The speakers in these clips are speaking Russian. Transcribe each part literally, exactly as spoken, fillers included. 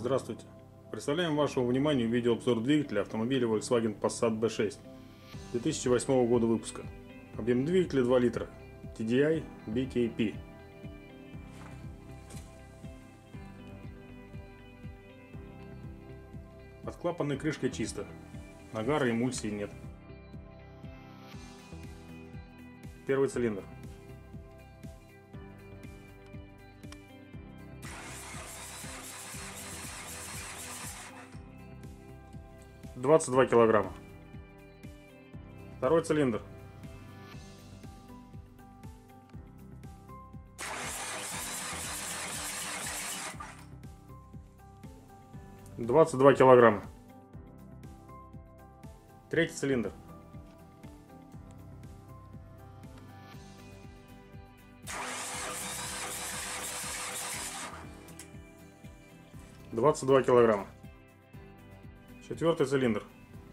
Здравствуйте! Представляем вашему вниманию видеообзор двигателя автомобиля Volkswagen Passat би шесть две тысячи восьмого года выпуска. Объем двигателя два литра, ти ди ай би кей пи. Под клапанной крышкой чисто, нагара и эмульсии нет. Первый цилиндр. двадцать два килограмма. Второй цилиндр. двадцать два килограмма. Третий цилиндр. двадцать два килограмма. Четвертый цилиндр.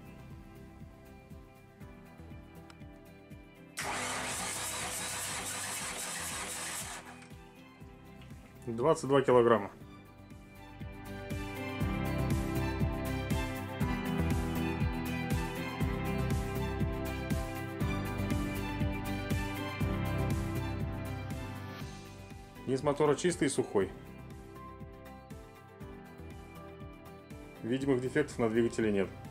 двадцать два килограмма. Низ мотора чистый и сухой. Видимых дефектов на двигателе нет.